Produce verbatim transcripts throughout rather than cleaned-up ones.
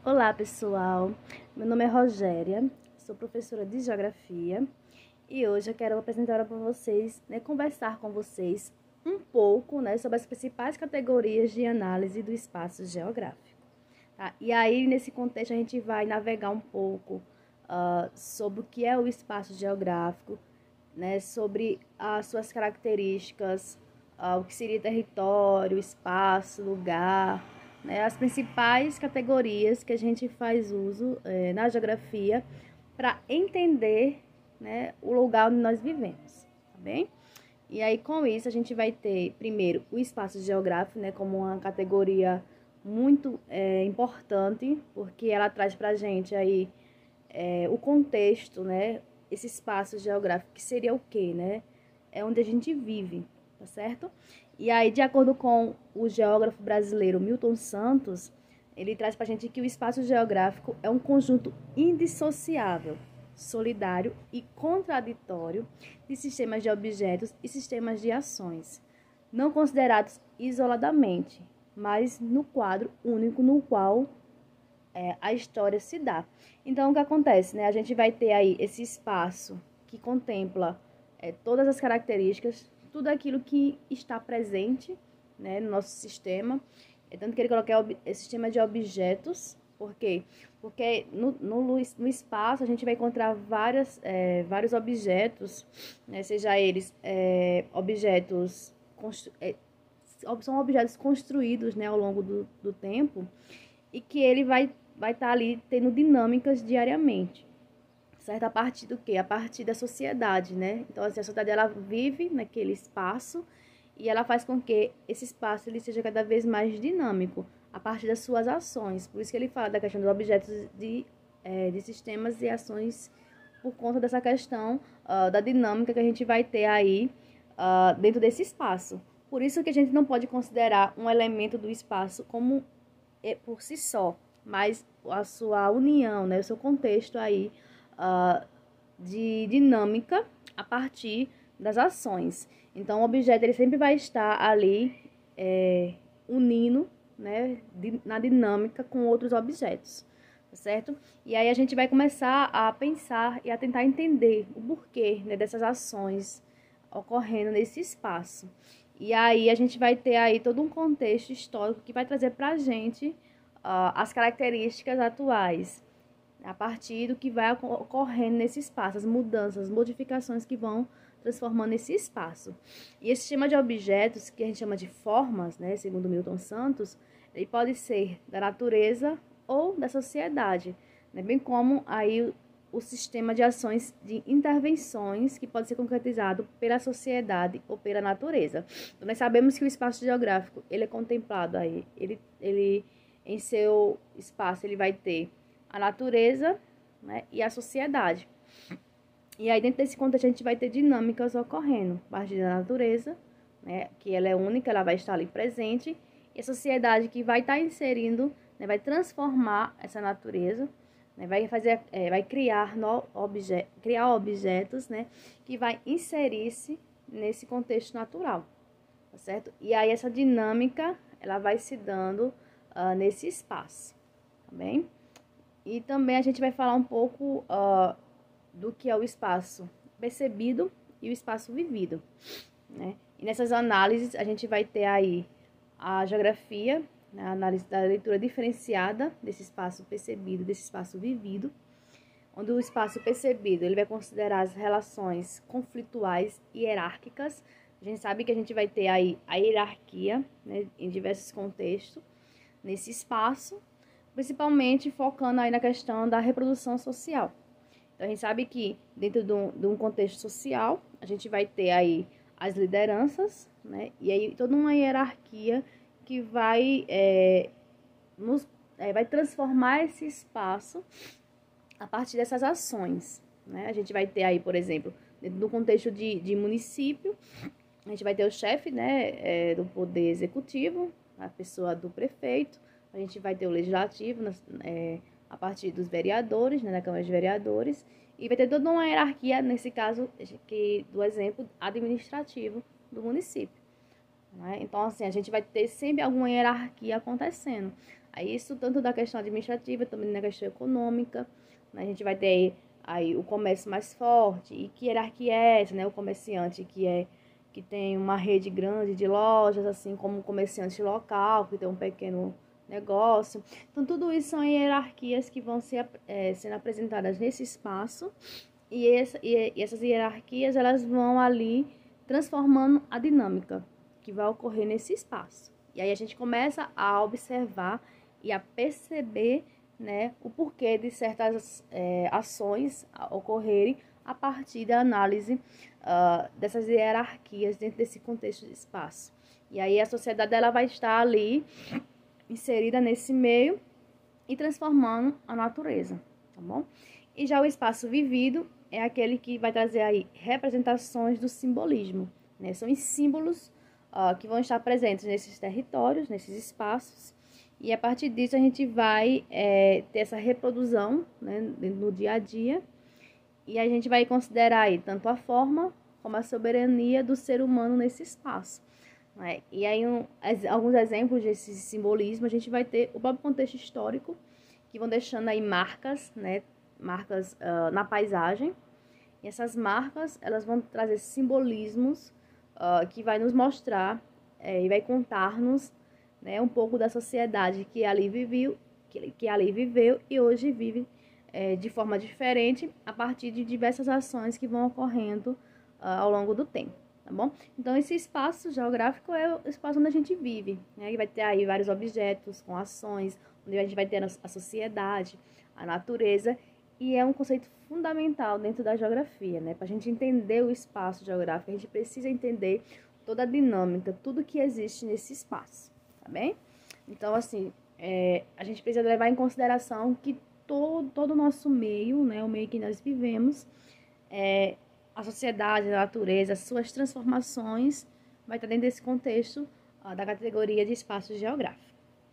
Olá, pessoal. Meu nome é Rogéria, sou professora de Geografia e hoje eu quero apresentar para vocês, né, conversar com vocês um pouco, né, sobre as principais categorias de análise do espaço geográfico. Tá? E aí, nesse contexto, a gente vai navegar um pouco uh, sobre o que é o espaço geográfico, né, sobre as suas características, uh, o que seria território, espaço, lugar, né, as principais categorias que a gente faz uso eh, na geografia para entender, né, o lugar onde nós vivemos, tá bem? E aí, com isso, a gente vai ter, primeiro, o espaço geográfico, né, como uma categoria muito é, importante, porque ela traz para a gente aí é, o contexto, né, esse espaço geográfico, que seria o quê, né? É onde a gente vive, tá certo? E aí, de acordo com o geógrafo brasileiro Milton Santos, ele traz para a gente que o espaço geográfico é um conjunto indissociável, solidário e contraditório de sistemas de objetos e sistemas de ações, não considerados isoladamente, mas no quadro único no qual é, a história se dá. Então, o que acontece, né? A gente vai ter aí esse espaço que contempla é, todas as características, tudo aquilo que está presente, né, no nosso sistema. É tanto que ele coloca o sistema de objetos. Por quê? Porque no, no, no espaço a gente vai encontrar várias, é, vários objetos, né, seja eles é, objetos, é, são objetos construídos, né, ao longo do, do tempo, e que ele vai vai estar ali tendo dinâmicas diariamente, certo? A partir do quê? A partir da sociedade, né? Então, assim, a sociedade, ela vive naquele espaço e ela faz com que esse espaço ele seja cada vez mais dinâmico a partir das suas ações. Por isso que ele fala da questão dos objetos de, é, de sistemas e ações por conta dessa questão uh, da dinâmica que a gente vai ter aí uh, dentro desse espaço. Por isso que a gente não pode considerar um elemento do espaço como por si só, mas a sua união, né, o seu contexto aí uh, de dinâmica a partir das ações. Então, o objeto ele sempre vai estar ali é, unindo, né, na dinâmica com outros objetos, tá certo? E aí a gente vai começar a pensar e a tentar entender o porquê, né, dessas ações ocorrendo nesse espaço. E aí a gente vai ter aí todo um contexto histórico que vai trazer para a gente uh, as características atuais, a partir do que vai ocorrendo nesse espaço, as mudanças, as modificações que vão transformando esse espaço. E esse sistema de objetos, que a gente chama de formas, né, segundo Milton Santos, ele pode ser da natureza ou da sociedade, né, bem como aí o sistema de ações de intervenções que pode ser concretizado pela sociedade ou pela natureza. Então, nós sabemos que o espaço geográfico, ele é contemplado aí, ele, ele em seu espaço, ele vai ter a natureza, né, e a sociedade. E aí, dentro desse contexto, a gente vai ter dinâmicas ocorrendo, a partir da natureza, né, que ela é única, ela vai estar ali presente, e a sociedade que vai estar inserindo, né, vai transformar essa natureza, né, vai fazer, é, vai criar, no obje criar objetos, né, que vai inserir-se nesse contexto natural, tá certo? E aí essa dinâmica, ela vai se dando uh, nesse espaço, tá bem? E também a gente vai falar um pouco uh, do que é o espaço percebido e o espaço vivido, né? E nessas análises a gente vai ter aí a geografia, a análise da leitura diferenciada desse espaço percebido, desse espaço vivido, onde o espaço percebido ele vai considerar as relações conflituais e hierárquicas. A gente sabe que a gente vai ter aí a hierarquia, né, em diversos contextos nesse espaço, principalmente focando aí na questão da reprodução social. Então, a gente sabe que dentro de um, de um contexto social, a gente vai ter aí as lideranças, né, e aí toda uma hierarquia que vai, é, nos, é, vai transformar esse espaço a partir dessas ações, né? A gente vai ter aí, por exemplo, dentro do contexto de, de município, a gente vai ter o chefe, né, é, do poder executivo, a pessoa do prefeito, a gente vai ter o legislativo, é, a partir dos vereadores, né, da Câmara de Vereadores, e vai ter toda uma hierarquia, nesse caso, que, do exemplo administrativo do município. Né? Então, assim, a gente vai ter sempre alguma hierarquia acontecendo. Aí isso tanto da questão administrativa, também na questão econômica, né? A gente vai ter aí, aí o comércio mais forte, e que hierarquia é essa, né? O comerciante que é que tem uma rede grande de lojas, assim como o comerciante local, que tem um pequeno negócio. Então, tudo isso são hierarquias que vão ser é, sendo apresentadas nesse espaço, e, essa, e, e essas hierarquias elas vão ali transformando a dinâmica que vai ocorrer nesse espaço. E aí a gente começa a observar e a perceber, né, o porquê de certas é, ações ocorrerem a partir da análise uh, dessas hierarquias dentro desse contexto de espaço. E aí a sociedade ela vai estar ali inserida nesse meio e transformando a natureza, tá bom? E já o espaço vivido é aquele que vai trazer aí representações do simbolismo, né? São os símbolos uh, que vão estar presentes nesses territórios, nesses espaços, e a partir disso a gente vai é, ter essa reprodução, né, no dia a dia. E a gente vai considerar aí tanto a forma como a soberania do ser humano nesse espaço, né? E aí um, alguns exemplos desse simbolismo a gente vai ter o próprio contexto histórico, que vão deixando aí marcas, né? Marcas uh, na paisagem. E essas marcas elas vão trazer simbolismos uh, que vai nos mostrar é, e vai contar-nos, né, um pouco da sociedade que ali viveu, que, que ali viveu e hoje vive É, de forma diferente, a partir de diversas ações que vão ocorrendo uh, ao longo do tempo, tá bom? Então, esse espaço geográfico é o espaço onde a gente vive, né? E vai ter aí vários objetos com ações, onde a gente vai ter a sociedade, a natureza, e é um conceito fundamental dentro da geografia, né? Para a gente entender o espaço geográfico, a gente precisa entender toda a dinâmica, tudo que existe nesse espaço, tá bem? Então, assim, é, a gente precisa levar em consideração que todo, todo o nosso meio, né, o meio que nós vivemos, é, a sociedade, a natureza, as suas transformações, vai estar dentro desse contexto ó, da categoria de espaço geográfico.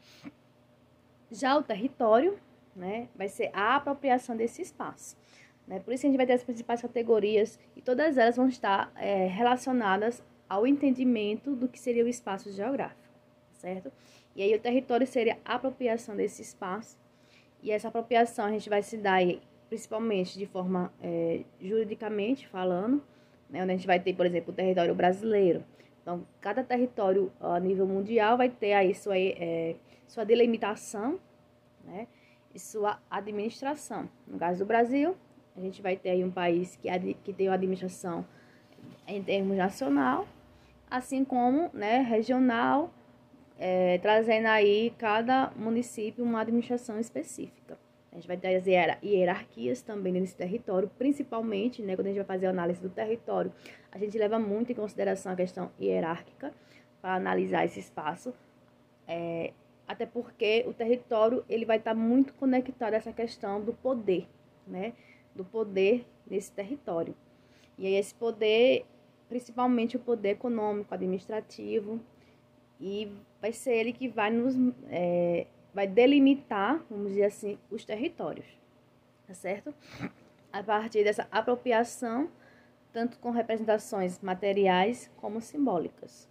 Já o território, né, vai ser a apropriação desse espaço. Né? Por isso a gente vai ter as principais categorias e todas elas vão estar é, relacionadas ao entendimento do que seria o espaço geográfico, certo? E aí o território seria a apropriação desse espaço. E essa apropriação a gente vai se dar aí, principalmente de forma é, juridicamente falando, né, onde a gente vai ter, por exemplo, o território brasileiro. Então, cada território a nível mundial vai ter aí sua, é, sua delimitação, né, e sua administração. No caso do Brasil, a gente vai ter aí um país que, que tem uma administração em termos nacional, assim como, né, regional, É, trazendo aí cada município uma administração específica. A gente vai ter as hierarquias também nesse território, principalmente, né, quando a gente vai fazer a análise do território, a gente leva muito em consideração a questão hierárquica para analisar esse espaço, é, até porque o território ele vai estar muito conectado a essa questão do poder, né, do poder nesse território. E aí esse poder, principalmente o poder econômico, administrativo, e vai ser ele que vai nos é, vai delimitar, vamos dizer assim, os territórios, tá certo? A partir dessa apropriação, tanto com representações materiais como simbólicas.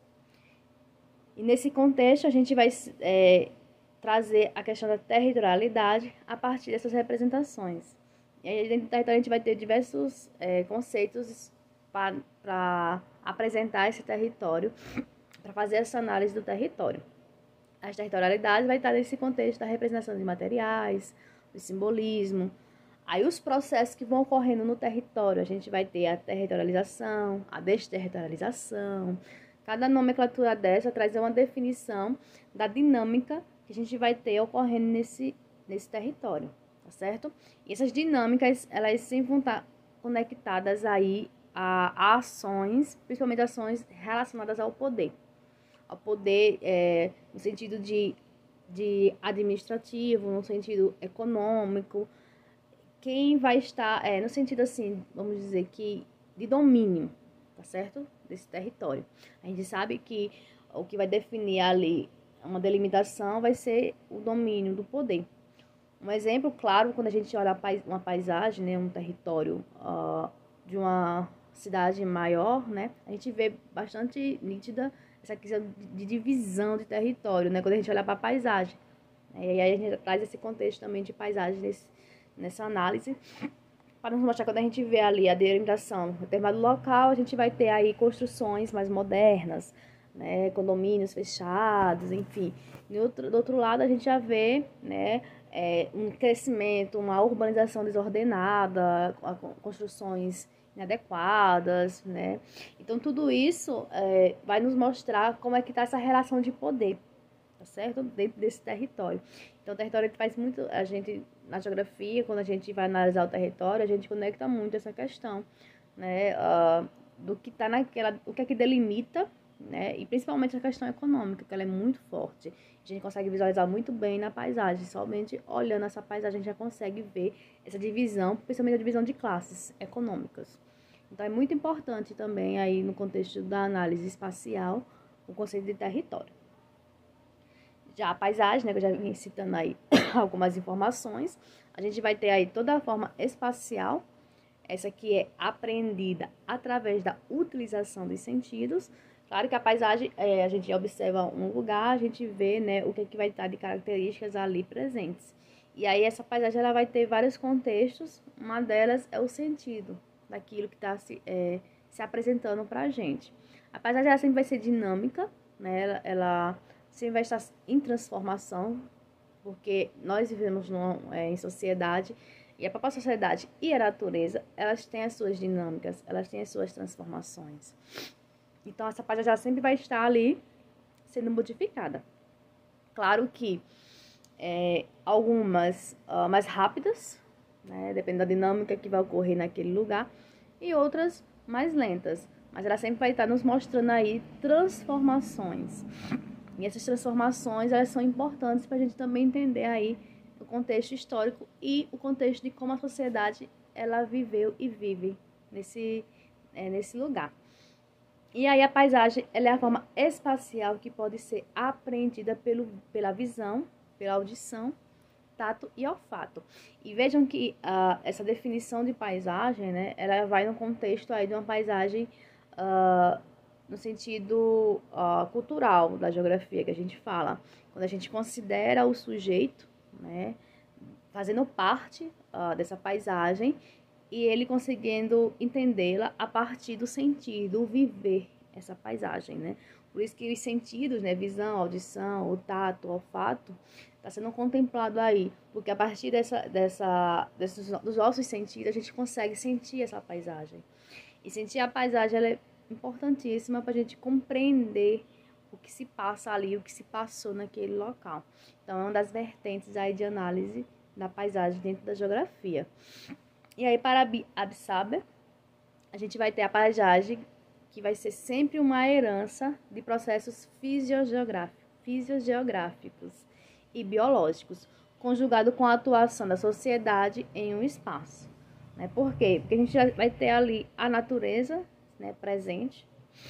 E nesse contexto, a gente vai é, trazer a questão da territorialidade a partir dessas representações. E aí, dentro do território, a gente vai ter diversos é, conceitos para apresentar esse território, para fazer essa análise do território. As territorialidades vai estar nesse contexto da representação de materiais, do simbolismo. Aí os processos que vão ocorrendo no território, a gente vai ter a territorialização, a desterritorialização. Cada nomenclatura dessa traz uma definição da dinâmica que a gente vai ter ocorrendo nesse, nesse território, tá certo? E essas dinâmicas, elas sempre vão estar conectadas aí a, a ações, principalmente ações relacionadas ao poder. Ao poder é, no sentido de, de administrativo, no sentido econômico, quem vai estar, é, no sentido assim, vamos dizer que de domínio, tá certo? Desse território. A gente sabe que o que vai definir ali uma delimitação vai ser o domínio do poder. Um exemplo claro, quando a gente olha uma paisagem, né, um território uh, de uma cidade maior, né, a gente vê bastante nítida essa questão de divisão de território, né, quando a gente olha para a paisagem. E aí a gente traz esse contexto também de paisagem nesse, nessa análise, para nos mostrar quando a gente vê ali a delimitação em determinado local, a gente vai ter aí construções mais modernas, né, condomínios fechados, enfim. Do outro, do outro lado, a gente já vê, né, é, um crescimento, uma urbanização desordenada, construções inadequadas, né? Então, tudo isso é, vai nos mostrar como é que está essa relação de poder, tá certo? Dentro desse território. Então, o território faz muito, a gente, na geografia, quando a gente vai analisar o território, a gente conecta muito essa questão, né, uh, do que está naquela, o que é que delimita, né, e principalmente a questão econômica, que ela é muito forte. A gente consegue visualizar muito bem na paisagem, somente olhando essa paisagem a gente já consegue ver essa divisão, principalmente a divisão de classes econômicas. Então, é muito importante também aí no contexto da análise espacial, o conceito de território. Já a paisagem, né, que eu já vim citando aí algumas informações, a gente vai ter aí toda a forma espacial, essa aqui é aprendida através da utilização dos sentidos. Claro que a paisagem, é, a gente observa um lugar, a gente vê, né, o que, é que vai estar de características ali presentes. E aí essa paisagem ela vai ter vários contextos, uma delas é o sentido daquilo que está se, é, se apresentando para a gente. A paisagem ela sempre vai ser dinâmica, né, ela, ela sempre vai estar em transformação, porque nós vivemos numa, é, em sociedade, e a própria sociedade e a natureza, elas têm as suas dinâmicas, elas têm as suas transformações. Então, essa paisagem já sempre vai estar ali sendo modificada. Claro que é, algumas uh, mais rápidas, né, dependendo da dinâmica que vai ocorrer naquele lugar, e outras mais lentas. Mas ela sempre vai estar nos mostrando aí transformações. E essas transformações, elas são importantes para a gente também entender aí o contexto histórico e o contexto de como a sociedade ela viveu e vive nesse, é, nesse lugar. E aí a paisagem ela é a forma espacial que pode ser apreendida pelo, pela visão, pela audição, tato e olfato. E vejam que uh, essa definição de paisagem, né, ela vai no contexto aí de uma paisagem uh, no sentido uh, cultural da geografia que a gente fala. Quando a gente considera o sujeito, né, fazendo parte uh, dessa paisagem e ele conseguindo entendê-la a partir do sentido, o viver essa paisagem, né? Por isso que os sentidos, né, visão, audição, o tato, o olfato, está sendo contemplado aí, porque a partir dessa, dessa, desses, dos nossos sentidos a gente consegue sentir essa paisagem. E sentir a paisagem ela é importantíssima para a gente compreender o que se passa ali, o que se passou naquele local. Então, é uma das vertentes aí de análise da paisagem dentro da geografia. E aí, para Absaber, a gente vai ter a paisagem, que vai ser sempre uma herança de processos fisiogeográficos, fisiogeográficos e biológicos, conjugado com a atuação da sociedade em um espaço. Né? Por quê? Porque a gente vai ter ali a natureza, né, presente,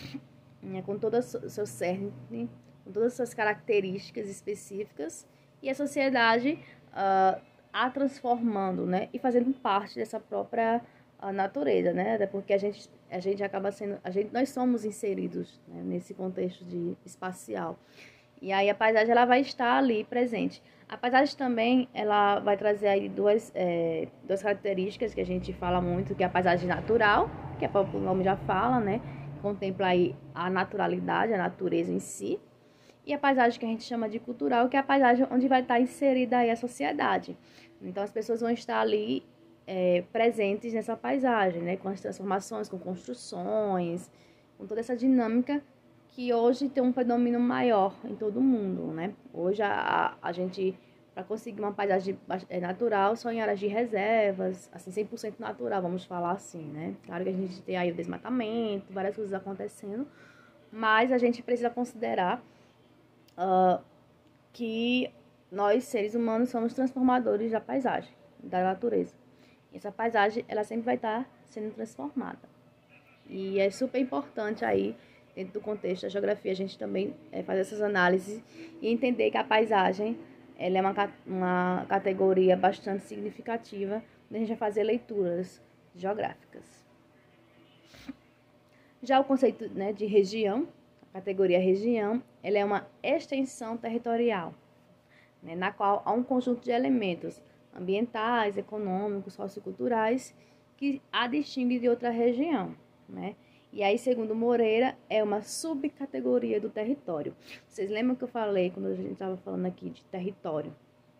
né, com todo o seu cerne, com todas as suas características específicas, e a sociedade uh, a transformando, né, e fazendo parte dessa própria uh, natureza, né, até porque a gente, a gente acaba sendo, a gente, nós somos inseridos, né, nesse contexto de espacial. E aí a paisagem ela vai estar ali presente. A paisagem também ela vai trazer aí duas, é, duas características que a gente fala muito, que é a paisagem natural, que é o nome já fala, né? Contempla aí a naturalidade, a natureza em si. E a paisagem que a gente chama de cultural, que é a paisagem onde vai estar inserida aí a sociedade. Então as pessoas vão estar ali é, presentes nessa paisagem, né? Com as transformações, com construções, com toda essa dinâmica que hoje tem um predomínio maior em todo mundo, né? Hoje a, a gente, para conseguir uma paisagem natural, só em áreas de reservas, assim, cem por cento natural, vamos falar assim, né? Claro que a gente tem aí o desmatamento, várias coisas acontecendo, mas a gente precisa considerar uh, que nós, seres humanos, somos transformadores da paisagem, da natureza. E essa paisagem, ela sempre vai estar sendo transformada. E é super importante aí, dentro do contexto da geografia, a gente também é, fazer essas análises e entender que a paisagem ela é uma, uma categoria bastante significativa quando a gente vai fazer leituras geográficas. Já o conceito, né, de região, a categoria região, ela é uma extensão territorial, né, na qual há um conjunto de elementos ambientais, econômicos, socioculturais que a distingue de outra região, né? E aí, segundo Moreira, é uma subcategoria do território. Vocês lembram que eu falei, quando a gente estava falando aqui de território,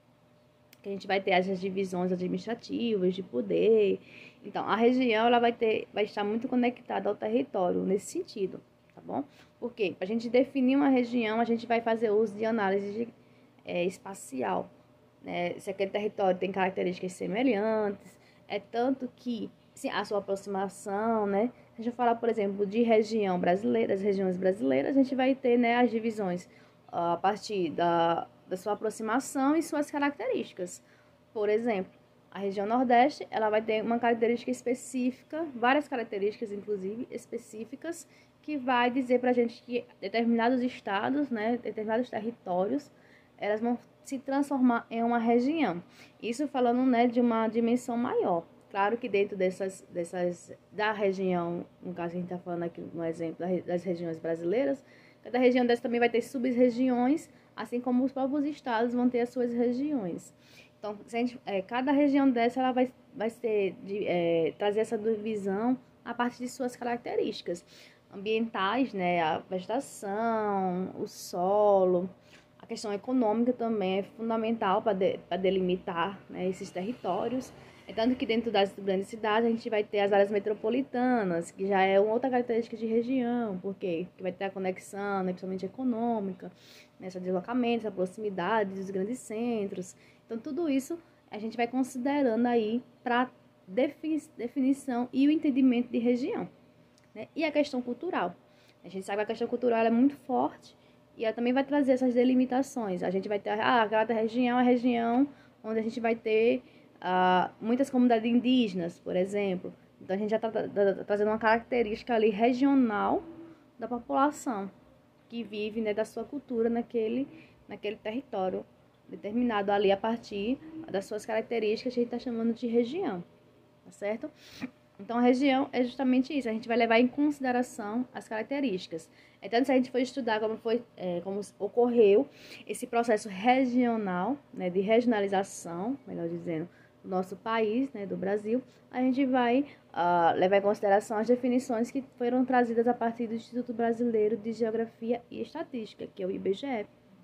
que a gente vai ter as divisões administrativas, de poder. Então, a região ela vai, ter, vai estar muito conectada ao território nesse sentido, tá bom? Porque para a gente definir uma região, a gente vai fazer uso de análise de, é, espacial, né? Se aquele território tem características semelhantes, é tanto que sim, a sua aproximação, né? Se a gente falar, por exemplo, de região brasileira, das regiões brasileiras, a gente vai ter, né, as divisões uh, a partir da, da sua aproximação e suas características. Por exemplo, a região Nordeste, ela vai ter uma característica específica, várias características, inclusive, específicas, que vai dizer pra gente que determinados estados, né, determinados territórios, elas vão se transformar em uma região. Isso falando, né, de uma dimensão maior. Claro que dentro dessas, dessas da região, no caso a gente está falando aqui no exemplo das regiões brasileiras, cada região dessa também vai ter sub-regiões, assim como os próprios estados vão ter as suas regiões. Então, se a gente, é, cada região dessa ela vai, vai ser de, é, trazer essa divisão a partir de suas características ambientais, né, a vegetação, o solo. A questão econômica também é fundamental para de, para delimitar, né, esses territórios. É tanto que dentro das grandes cidades a gente vai ter as áreas metropolitanas, que já é uma outra característica de região, porque vai ter a conexão, né, principalmente econômica, né, esse deslocamento, essa proximidade dos grandes centros. Então, tudo isso a gente vai considerando aí para defini definição e o entendimento de região, né? E a questão cultural. A gente sabe que a questão cultural é muito forte e ela também vai trazer essas delimitações. A gente vai ter, ah, cada região é a região onde a gente vai ter Uh, muitas comunidades indígenas, por exemplo. Então, a gente já está trazendo uma característica ali regional da população que vive, né, da sua cultura naquele, naquele território determinado ali a partir das suas características que a gente está chamando de região, tá certo? Então, a região é justamente isso, a gente vai levar em consideração as características. Então, se a gente for estudar como, foi, é, como ocorreu esse processo regional, né, de regionalização, melhor dizendo, do nosso país, né, do Brasil, a gente vai uh, levar em consideração as definições que foram trazidas a partir do Instituto Brasileiro de Geografia e Estatística, que é o I B G E.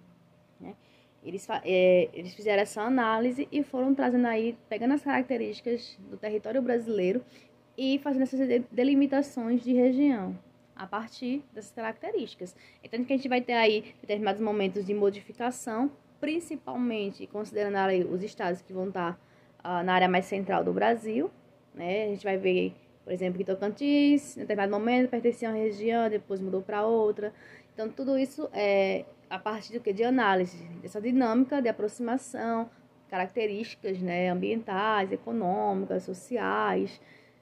Né? Eles, é, eles fizeram essa análise e foram trazendo aí, pegando as características do território brasileiro e fazendo essas delimitações de região a partir dessas características. Então, que a gente vai ter aí determinados momentos de modificação, principalmente considerando aí os estados que vão estar na área mais central do Brasil, né? A gente vai ver, por exemplo, que Tocantins, em determinado momento, pertencia a uma região, depois mudou para outra. Então, tudo isso é a partir do que? De análise, dessa dinâmica de aproximação, características, né, ambientais, econômicas, sociais,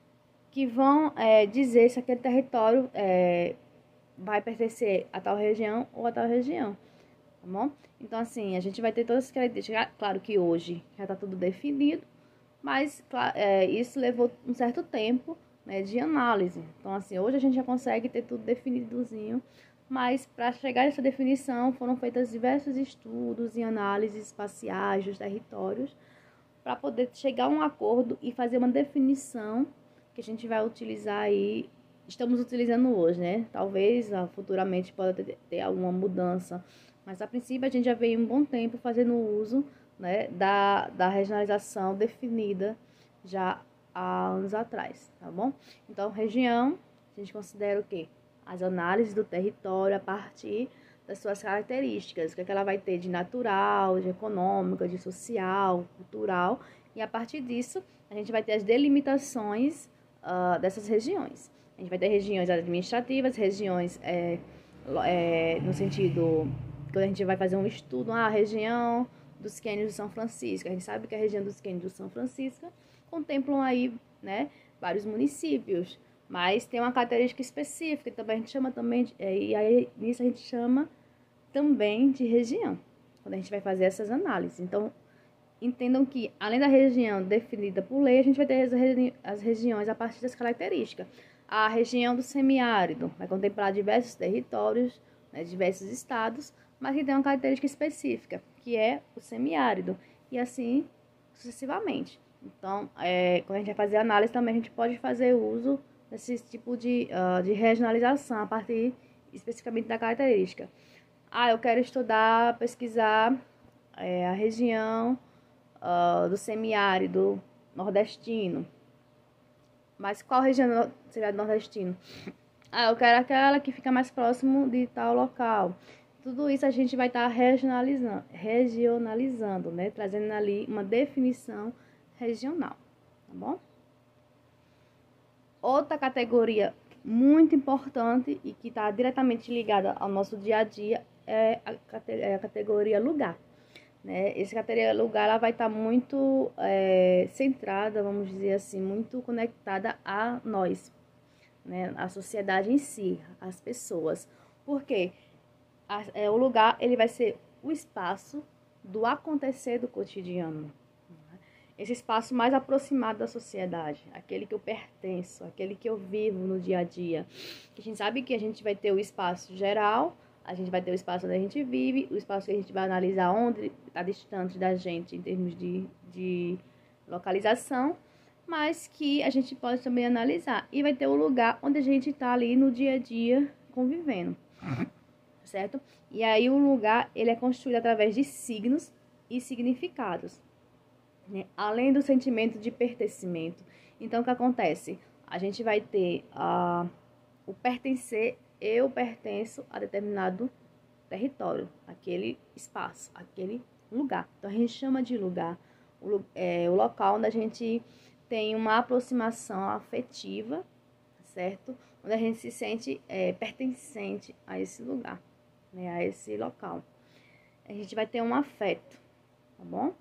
que vão é, dizer se aquele território é, vai pertencer a tal região ou a tal região, tá bom? Então, assim, a gente vai ter todas as características. Claro que hoje já está tudo definido, mas é, isso levou um certo tempo, né, de análise. Então, assim, hoje a gente já consegue ter tudo definidozinho, mas para chegar a essa definição foram feitos diversos estudos e análises espaciais dos territórios para poder chegar a um acordo e fazer uma definição que a gente vai utilizar aí, estamos utilizando hoje, né? Talvez futuramente possa ter, ter alguma mudança, mas a princípio a gente já veio um bom tempo fazendo uso, né, da, da regionalização definida já há anos atrás, tá bom? Então, região, a gente considera o quê? As análises do território a partir das suas características, o que, é que ela vai ter de natural, de econômica, de social, cultural, e a partir disso a gente vai ter as delimitações uh, dessas regiões. A gente vai ter regiões administrativas, regiões é, é, no sentido, quando a gente vai fazer um estudo, ah, a região dos cânions de São Francisco. A gente sabe que a região dos cânions de São Francisco contemplam aí, né, vários municípios, mas tem uma característica específica, também a gente chama também, de, é, e aí nisso a gente chama também de região, quando a gente vai fazer essas análises. Então, entendam que, além da região definida por lei, a gente vai ter as, regi as regiões a partir das características. A região do semiárido vai contemplar diversos territórios, né, diversos estados, mas que tem uma característica específica, que é o semiárido, e assim sucessivamente. Então, é, quando a gente vai fazer análise, também a gente pode fazer uso desse tipo de, uh, de regionalização a partir especificamente da característica. Ah, eu quero estudar, pesquisar é, a região uh, do semiárido nordestino. Mas qual região seria nordestino? Ah, eu quero aquela que fica mais próximo de tal local. Tudo isso a gente vai estar regionalizando, regionalizando, né? Trazendo ali uma definição regional, tá bom? Outra categoria muito importante e que está diretamente ligada ao nosso dia a dia é a, é a categoria lugar. Né? Essa categoria lugar ela vai estar muito é, centrada, vamos dizer assim, muito conectada a nós, né? A sociedade em si, as pessoas. Por quê? A, é, o lugar ele vai ser o espaço do acontecer do cotidiano. Esse espaço mais aproximado da sociedade, aquele que eu pertenço, aquele que eu vivo no dia a dia. A gente sabe que a gente vai ter o espaço geral, a gente vai ter o espaço onde a gente vive, o espaço que a gente vai analisar onde está distante da gente em termos de, de localização, mas que a gente pode também analisar. E vai ter o lugar onde a gente está ali no dia a dia convivendo, certo? E aí o lugar ele é construído através de signos e significados. Né? Além do sentimento de pertencimento. Então, o que acontece? A gente vai ter uh, o pertencer, eu pertenço a determinado território, aquele espaço, aquele lugar. Então, a gente chama de lugar o, é, o local onde a gente tem uma aproximação afetiva, certo? Onde a gente se sente é, pertencente a esse lugar, né? A esse local. A gente vai ter um afeto, tá bom?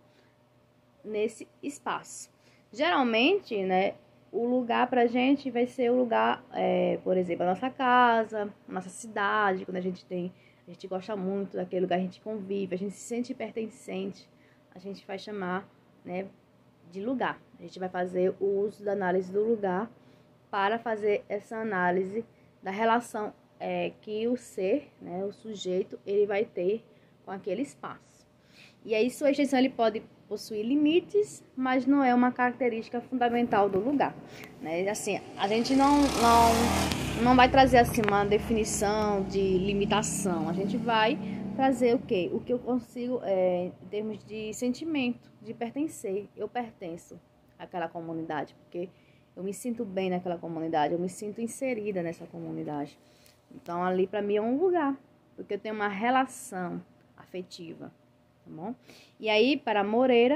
Nesse espaço. Geralmente, né, o lugar pra gente vai ser o lugar, é, por exemplo, a nossa casa, a nossa cidade, quando a gente tem, a gente gosta muito daquele lugar, a gente convive, a gente se sente pertencente, a gente vai chamar, né, de lugar. A gente vai fazer o uso da análise do lugar para fazer essa análise da relação é, que o ser, né, o sujeito, ele vai ter com aquele espaço. E aí sua extensão ele pode possuir limites, mas não é uma característica fundamental do lugar, né? Assim, a gente não, não, não vai trazer assim uma definição de limitação, a gente vai trazer o quê? O que eu consigo é, em termos de sentimento, de pertencer, eu pertenço àquela comunidade, porque eu me sinto bem naquela comunidade, eu me sinto inserida nessa comunidade. Então ali para mim é um lugar, porque eu tenho uma relação afetiva. Tá bom? E aí, para Moreira,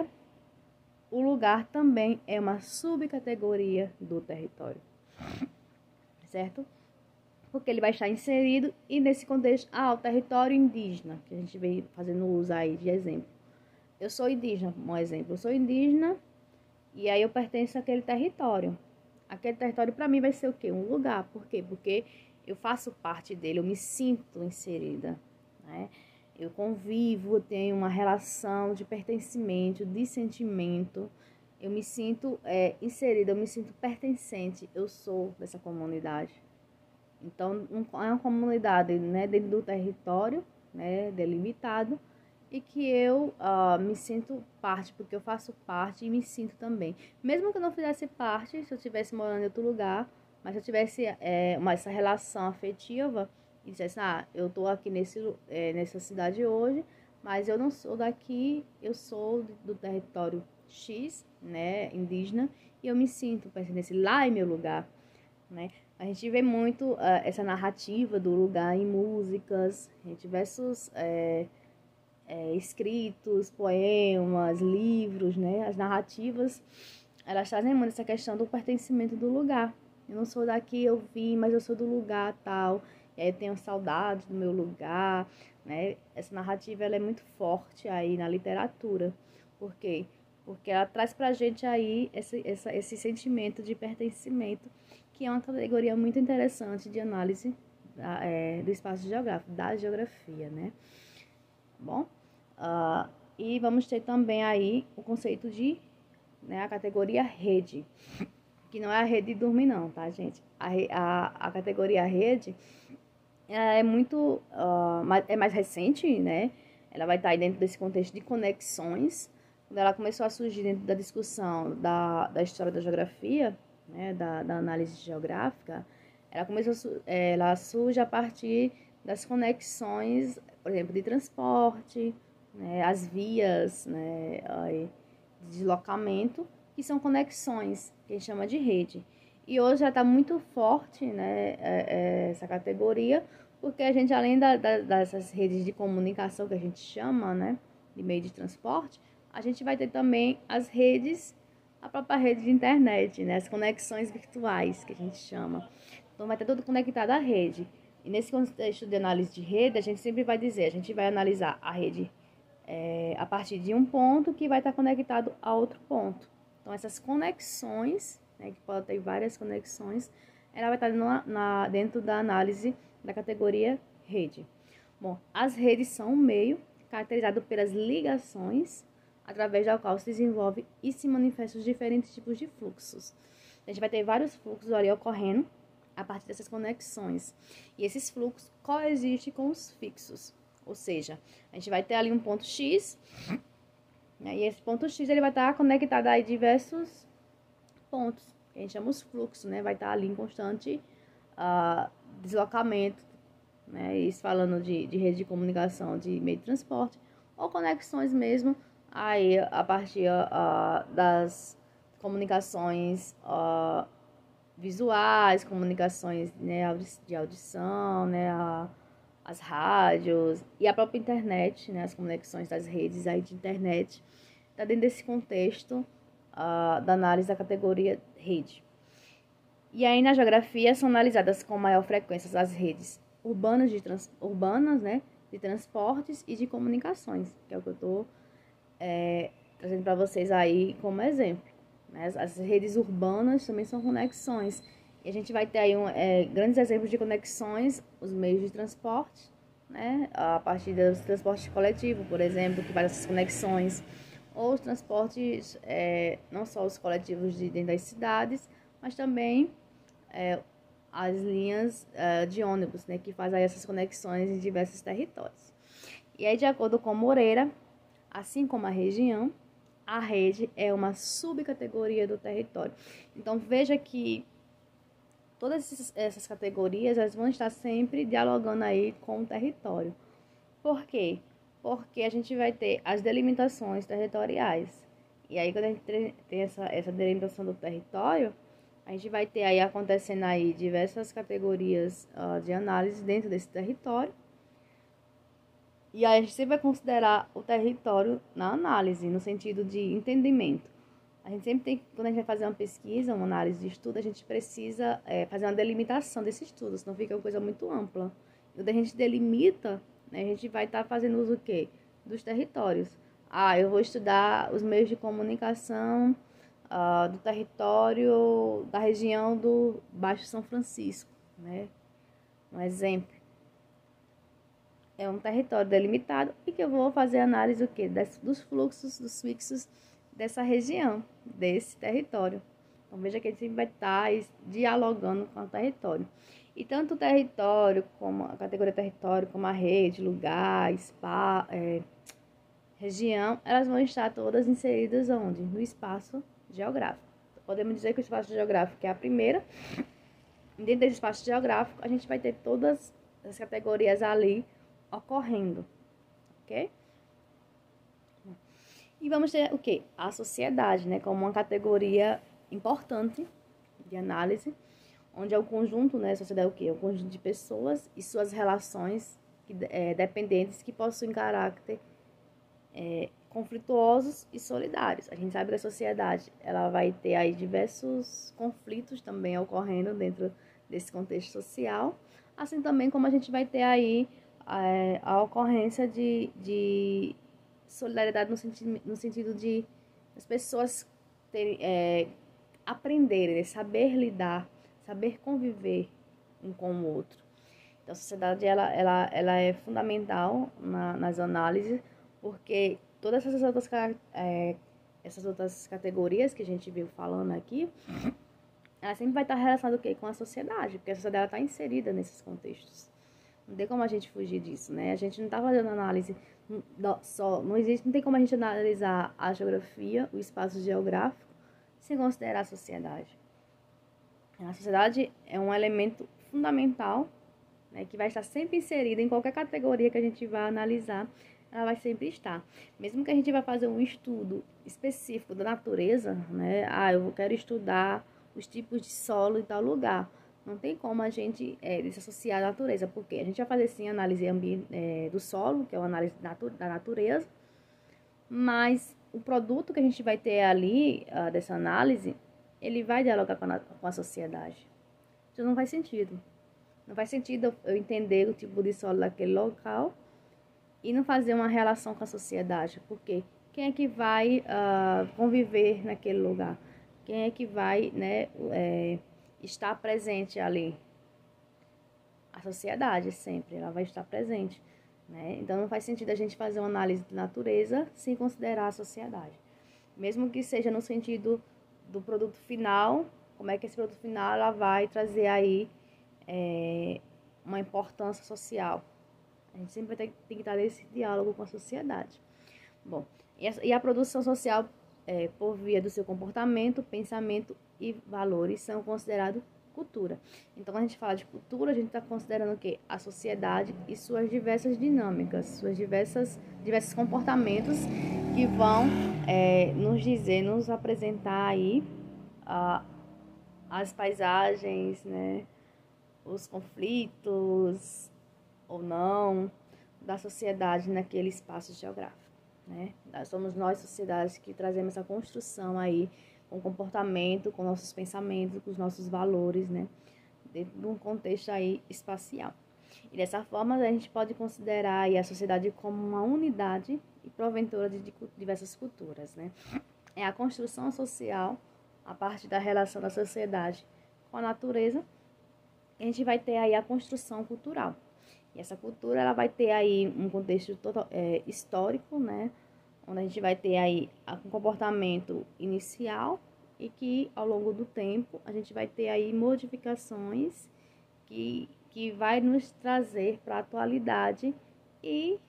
o lugar também é uma subcategoria do território, certo? Porque ele vai estar inserido e nesse contexto, ah, o território indígena, que a gente vem fazendo uso aí de exemplo. Eu sou indígena, um exemplo, eu sou indígena e aí eu pertenço àquele território. Aquele território para mim vai ser o quê? Um lugar. Por quê? Porque eu faço parte dele, eu me sinto inserida, né? Eu convivo, eu tenho uma relação de pertencimento, de sentimento. Eu me sinto é, inserida, eu me sinto pertencente. Eu sou dessa comunidade. Então, um, é uma comunidade, né, dentro do território, né, delimitado, e que eu uh, me sinto parte, porque eu faço parte e me sinto também. Mesmo que eu não fizesse parte, se eu estivesse morando em outro lugar, mas se eu tivesse é, uma, essa relação afetiva, e dissesse, ah, eu tô aqui nesse, é, nessa cidade hoje, mas eu não sou daqui, eu sou do território X, né, indígena, e eu me sinto pertencente, lá é meu lugar, né? A gente vê muito uh, essa narrativa do lugar em músicas, em diversos é, é, escritos, poemas, livros, né? As narrativas, elas trazem muito essa questão do pertencimento do lugar. Eu não sou daqui, eu vim, mas eu sou do lugar tal. E aí eu tenho saudade do meu lugar, né? Essa narrativa ela é muito forte aí na literatura. Por quê? Porque ela traz pra gente aí esse, essa, esse sentimento de pertencimento, que é uma categoria muito interessante de análise da, é, do espaço geográfico, da geografia, né? Bom, uh, e vamos ter também aí o conceito de, né, a categoria rede, que não é a rede de dormir não, tá, gente? A, a, a categoria rede ela é muito, uh, mais, é mais recente, né? Ela vai estar aí dentro desse contexto de conexões. Quando ela começou a surgir dentro da discussão da, da história da geografia, né, da, da análise geográfica, ela começou a, ela surge a partir das conexões, por exemplo, de transporte, né, as vias, né, de deslocamento, que são conexões, que a gente chama de rede. E hoje já está muito forte, né, essa categoria, porque a gente, além da, da, dessas redes de comunicação que a gente chama, né, de meio de transporte, a gente vai ter também as redes, a própria rede de internet, né, as conexões virtuais, que a gente chama. Então, vai ter tudo conectado à rede. E nesse contexto de análise de rede, a gente sempre vai dizer, a gente vai analisar a rede é, a partir de um ponto que vai estar conectado a outro ponto. Então, essas conexões, né, que pode ter várias conexões, ela vai estar na, na, dentro da análise da categoria rede. Bom, as redes são um meio caracterizado pelas ligações através da qual se desenvolve e se manifestam os diferentes tipos de fluxos. A gente vai ter vários fluxos ali ocorrendo a partir dessas conexões. E esses fluxos coexistem com os fixos. Ou seja, a gente vai ter ali um ponto X, né, e esse ponto X ele vai estar conectado a diversos pontos, que a gente chama os fluxos, né? Vai estar ali em constante uh, deslocamento, né? Isso falando de, de rede de comunicação, de meio de transporte, ou conexões mesmo, aí a partir uh, das comunicações uh, visuais, comunicações, né, de audição, né, a, as rádios e a própria internet, né, as conexões das redes aí de internet, está dentro desse contexto uh, da análise da categoria rede. E aí na geografia são analisadas com maior frequência as redes urbanas, de trans, urbanas, né, de transportes e de comunicações, que é o que eu estou é, trazendo para vocês aí como exemplo. Né? As, as redes urbanas também são conexões. E a gente vai ter aí um, é, grandes exemplos de conexões, os meios de transporte, né? A partir dos transportes coletivos, por exemplo, que faz essas conexões, ou os transportes, é, não só os coletivos de dentro das cidades, mas também é, as linhas é, de ônibus, né? Que fazem essas conexões em diversos territórios. E aí, de acordo com Moreira, assim como a região, a rede é uma subcategoria do território. Então, veja que todas essas categorias elas vão estar sempre dialogando aí com o território. Por quê? Porque a gente vai ter as delimitações territoriais. E aí, quando a gente tem essa, essa delimitação do território, a gente vai ter aí acontecendo aí diversas categorias uh, de análise dentro desse território. E aí a gente sempre vai considerar o território na análise, no sentido de entendimento. A gente sempre tem, quando a gente vai fazer uma pesquisa, uma análise de estudo, a gente precisa é, fazer uma delimitação desse estudo, senão fica uma coisa muito ampla. E quando a gente delimita, né, a gente vai estar tá fazendo uso o quê? Dos territórios. Ah, eu vou estudar os meios de comunicação uh, do território da região do Baixo São Francisco, né? Um exemplo. É um território delimitado e que eu vou fazer análise do quê? Des, dos fluxos, dos fixos dessa região, desse território. Então, veja que a gente sempre vai estar dialogando com o território. E tanto o território, como a categoria território, como a rede, lugar, spa, é, região, elas vão estar todas inseridas onde? No espaço geográfico. Então, podemos dizer que o espaço geográfico é a primeira. Dentro desse espaço geográfico, a gente vai ter todas as categorias ali ocorrendo, ok? E vamos ter o que? A sociedade, né, como uma categoria importante de análise, onde é o conjunto, né, a sociedade é o quê? É o conjunto de pessoas e suas relações que, é, dependentes que possuem caráter é, conflituosos e solidários. A gente sabe que a sociedade ela vai ter aí diversos conflitos também ocorrendo dentro desse contexto social, assim também como a gente vai ter aí a, a ocorrência de, de solidariedade no sentido, no sentido de as pessoas terem, é, aprenderem, saber lidar, saber conviver um com o outro. Então, a sociedade ela, ela, ela é fundamental na, nas análises, porque todas essas outras, é, essas outras categorias que a gente viu falando aqui, ela sempre vai estar relacionada o quê? Com a sociedade, porque a sociedade está inserida nesses contextos. Não tem como a gente fugir disso, né? A gente não está fazendo análise só, não existe, não tem como a gente analisar a geografia, o espaço geográfico, sem considerar a sociedade. A sociedade é um elemento fundamental, né, que vai estar sempre inserida em qualquer categoria que a gente vai analisar, ela vai sempre estar. Mesmo que a gente vá fazer um estudo específico da natureza, né? Ah, eu quero estudar os tipos de solo em tal lugar. Não tem como a gente é, desassociar a natureza, porque a gente vai fazer sim análise é, do solo, que é uma análise da natureza, mas o produto que a gente vai ter ali, uh, dessa análise, ele vai dialogar com a, com a sociedade. Isso não faz sentido. Não faz sentido eu entender o tipo de solo daquele local e não fazer uma relação com a sociedade, porque quem é que vai uh, conviver naquele lugar? Quem é que vai, né, é, estar presente ali? A sociedade sempre, ela vai estar presente, né? Então não faz sentido a gente fazer uma análise de natureza sem considerar a sociedade. Mesmo que seja no sentido do produto final, como é que esse produto final ela vai trazer aí é, uma importância social. A gente sempre tem, tem que estar nesse diálogo com a sociedade. Bom, e a, e a produção social, é, por via do seu comportamento, pensamento e valores, são considerados cultura. Então, quando a gente fala de cultura, a gente está considerando o quê? A sociedade e suas diversas dinâmicas, suas diversas, diversos comportamentos que vão é, nos dizer, nos apresentar aí a, as paisagens, né? Os conflitos ou não da sociedade naquele espaço geográfico, né? Somos nós, sociedades, que trazemos essa construção aí com o comportamento, com nossos pensamentos, com os nossos valores, né? Dentro de um contexto aí espacial. E dessa forma a gente pode considerar aí a sociedade como uma unidade e proventora de diversas culturas, né? É a construção social a partir da relação da sociedade com a natureza. A gente vai ter aí a construção cultural. E essa cultura ela vai ter aí um contexto total, é, histórico, né? Onde a gente vai ter aí um comportamento inicial e que ao longo do tempo a gente vai ter aí modificações que, que vai nos trazer para a atualidade e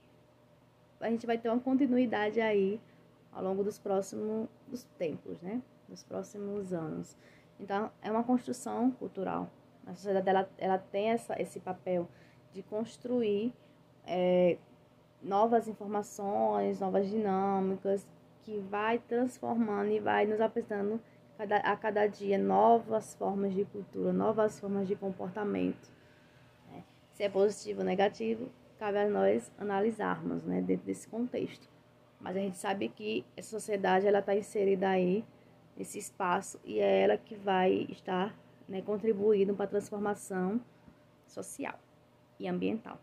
a gente vai ter uma continuidade aí ao longo dos próximos dos tempos, né? Dos próximos anos. Então, é uma construção cultural. A sociedade ela, ela tem essa, esse papel de construir é, novas informações, novas dinâmicas, que vai transformando e vai nos apresentando cada, a cada dia novas formas de cultura, novas formas de comportamento. Né? Se é positivo ou negativo, cabe a nós analisarmos, né, dentro desse contexto. Mas a gente sabe que essa sociedade ela está inserida aí nesse espaço e é ela que vai estar, né, contribuindo para a transformação social e ambiental.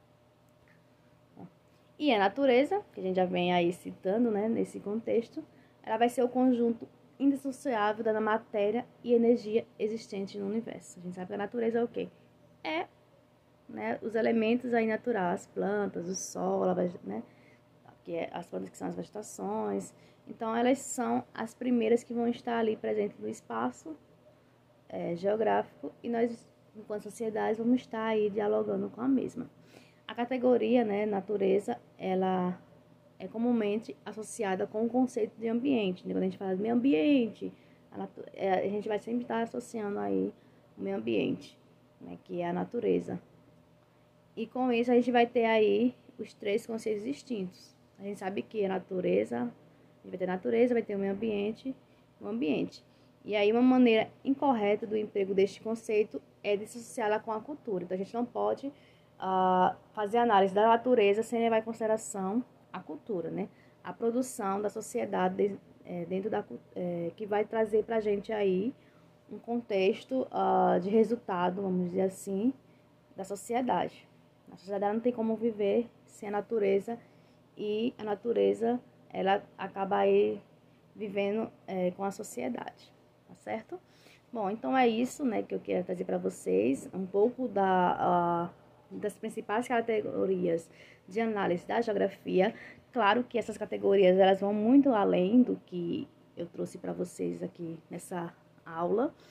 Bom, e a natureza, que a gente já vem aí citando, né, nesse contexto, ela vai ser o conjunto indissociável da matéria e energia existente no universo. A gente sabe que a natureza é o quê? É, né, os elementos aí naturais, as plantas, o sol, né, que é as plantas que são as vegetações. Então, elas são as primeiras que vão estar ali presentes no espaço é, geográfico e nós, enquanto sociedade, vamos estar aí dialogando com a mesma. A categoria, né, natureza, ela é comumente associada com o conceito de ambiente. Né? Quando a gente fala de meio ambiente, a, natu- é, a gente vai sempre estar associando aí o meio ambiente, né, que é a natureza. E com isso a gente vai ter aí os três conceitos distintos. A gente sabe que a natureza, a gente vai ter a natureza, vai ter o meio ambiente e o ambiente. E aí uma maneira incorreta do emprego deste conceito é dissociá-la com a cultura. Então a gente não pode uh, fazer análise da natureza sem levar em consideração a cultura, né? A produção da sociedade de, é, dentro da é, que vai trazer para a gente aí um contexto uh, de resultado, vamos dizer assim, da sociedade. A sociedade não tem como viver sem a natureza e a natureza ela acaba aí vivendo é, com a sociedade, tá certo? Bom, então é isso, né, que eu queria trazer para vocês, um pouco da, uh, das principais categorias de análise da geografia. Claro que essas categorias elas vão muito além do que eu trouxe para vocês aqui nessa aula,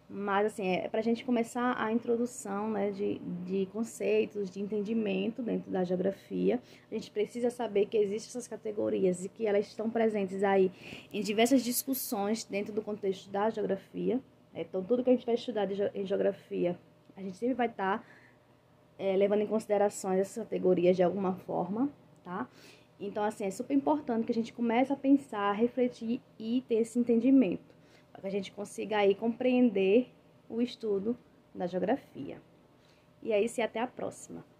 Mas, assim, é para a gente começar a introdução, né, de, de conceitos, de entendimento dentro da geografia. A gente precisa saber que existem essas categorias e que elas estão presentes aí em diversas discussões dentro do contexto da geografia. Então, tudo que a gente vai estudar de, em geografia, a gente sempre vai estar é, levando em consideração essas categorias de alguma forma, tá? Então, assim, é super importante que a gente comece a pensar, a refletir e ter esse entendimento, para que a gente consiga aí compreender o estudo da geografia. E é isso, e até a próxima.